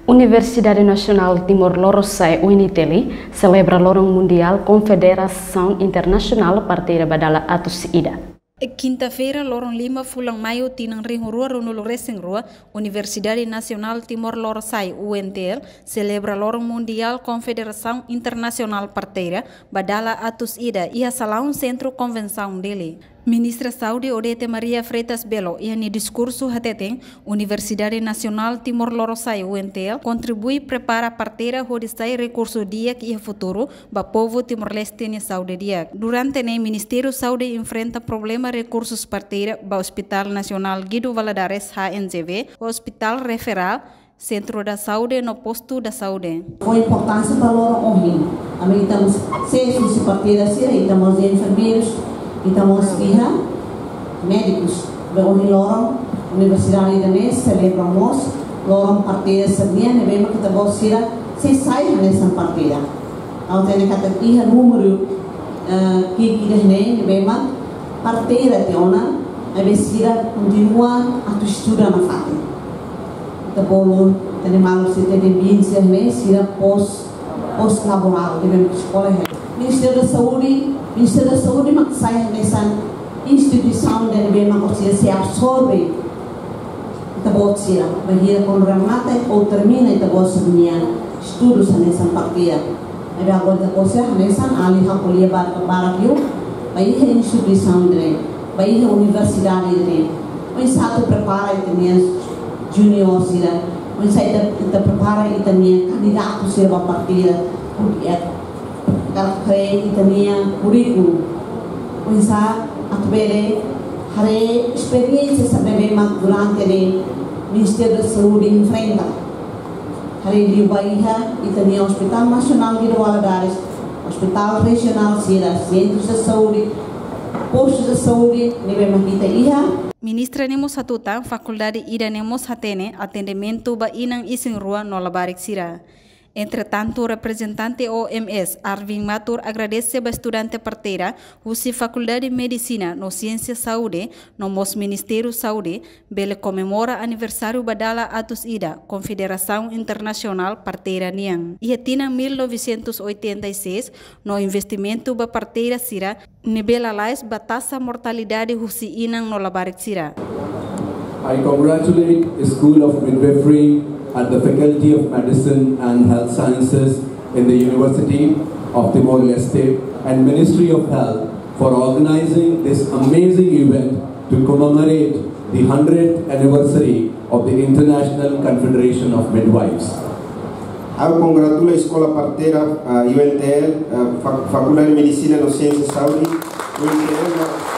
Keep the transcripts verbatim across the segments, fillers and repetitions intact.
Universidade Nacional Timor-Leste U N T L celebra Lorong Mundial Confederação Internacional Parteira Badala Atus Ida. Quinta-feira, Lorong lima Fulang Maio, Tinang Ring Rua, Runul Resing Rua, Universidade Nacional Timor-Leste U N T L celebra Lorong Mundial Confederação Internacional Parteira Badala Atus Ida e a Salão Centro Convenção dele. Ministra Saudi Odete Maria Freitas Belo e no discurso hateteng Universidade Nacional Timor-Leste U N T L contribui prepara a parteira hodistai recurso diak e futuro ba povo Timor-Leste ni Saudi diak. Durante ne Ministério Saudi enfrenta problema recursos parteira ba Hospital Nacional Guido Valadares H N Z V, Hospital Referal Centro da Saúde no posto da saúde. Foi importância para o homem. A mim estamos seis parteiras e estamos enfermeiros. Estamos pihak médicos beroni lorong Universidade Indonesia celebramos lorong parteira sebenarnya nebema kita bawa sira selesai nessa parteira. Ao ter kata iha número que kita ne nebema parteira teona ebe sira continua a tu estuda na fate. Kita bolo tene malu sita de bincia ne sira pos pos laboral nebema sekolah. Ministério da Saúde, Ministério da Saúde maksai nessa instituição dan bema korsia se absorbe kita buat sira bahira programata ou termina kita buat sedunia estudos nessa partia ada agora korsia nessa ali hakulia bar barak yo bahira instituição dele bahira universidade dele o satu prepara itania junior sira o satu kita prepara itania kandidat sira partia karakter itania curriculum pensa atbele hare experiência sabe mak durante ele Ministério da Saúde enfrenta hare di Bahia itania Hospital Nacional Guido Valadares, Hospital Regional Sira, Centros de Saúde, Postos de Saúde nebe makita iha. Ministra nemos hatuta Faculdade ida nemos hatene atendimento ba inang ising rua no labarik sira. Entretanto, o representante O M S, Arvin Matur, agradece a estudante parteira, usi Faculdade de Medicina no Ciência Saúde, no mos Ministério Saúde, bele comemora aniversário Badala Atus Ida, Confederação Internacional Parteira Niang. E tina mil novecentos e oitenta e seis, no investimento ba parteira sira, nebela lais batasa mortalidade usi inang no labarik sira. I congratulate the School of Midwifery at the Faculty of Medicine and Health Sciences in the University of Timor-Leste and Ministry of Health for organizing this amazing event to commemorate the hundredth anniversary of the International Confederation of Midwives. I congratulate Escola Parteira uh, U N T L, uh, Faculdade de Medicina no Ciência Saúde, U N T L.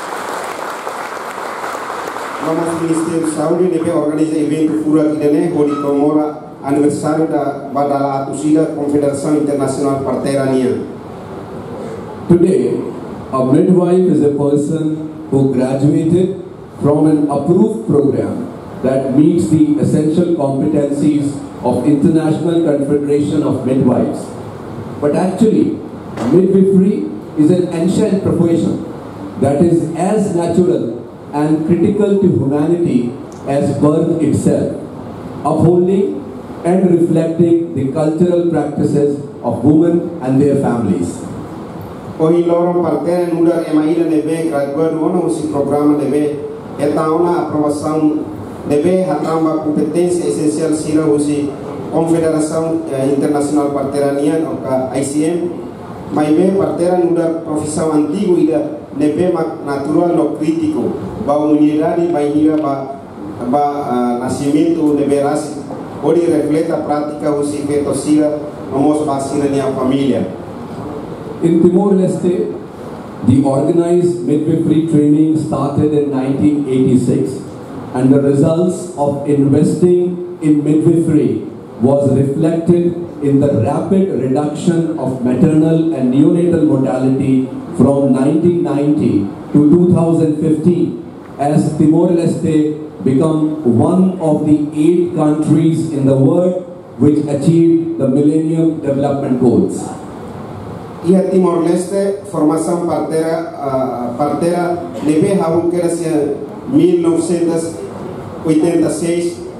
Nosso Ministério da Saúde deve organizar evento fura aqui dentro, onde comemora aniversário da Badala Atus Ida, Confederação Internacional Parteira Niang. Today, a midwife is a person who graduated from an approved program that meets the essential competencies of International Confederation of Midwives. But actually, midwifery is an ancient profession that is as natural and critical to humanity as birth itself, upholding and reflecting the cultural practices of women and their families. Hoy lorong parteira nudar emaila nebe graduado ono usi programa nebe etaona aprovação nebe hatamba competência essencial sira usi Confederação Internacional Parteira Niang ou I C M, maibe parteira nudar profissão antigo ida nebe natural no crítico ba unidade ba ira ba ba uh, nascimento de veras onde reflete a prática o feito sira nomos basira nia família. In Timor-Leste, the organized midwifery training started in nineteen eighty-six, and the results of investing in midwifery was reflected in the rapid reduction of maternal and neonatal mortality from nineteen ninety to two thousand fifteen, as Timor-Leste become one of the eight countries in the world which achieved the Millennium Development Goals. Ia Timor-Leste, formação parteira, uh, parteira deve haver que mil novecentos e oitenta e seis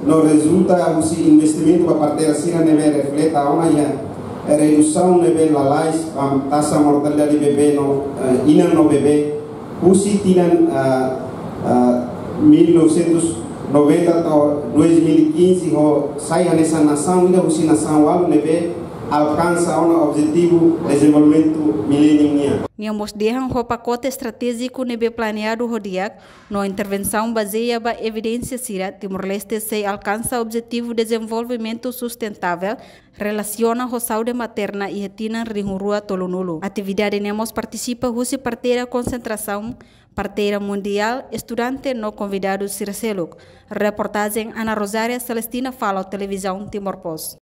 no resulta usi investimento para parteira sira neve refleta ona ya redução neve lalais am taxa mortalidade bebê no uh, ina no bebê usi tinan uh, uh, mil novecentos e noventa atau dois mil e quinze ho sai nessa nação ainda usi nação walu neve alcança o objetivo de desenvolvimento milenial. Niamos dehang ho pacote estratégico nebe planeado rodiak no intervenção baseada ba evidência sira Timor-Leste se alcança o objetivo de desenvolvimento sustentável relaciona ho saúde materna e retina ringurua tolonulu. Atividade nemos participa husi parteira concentração parteira mundial estudante no convidado Siraseluk. Reportagem Ana Rosária Celestina Fala televisão Timor Post.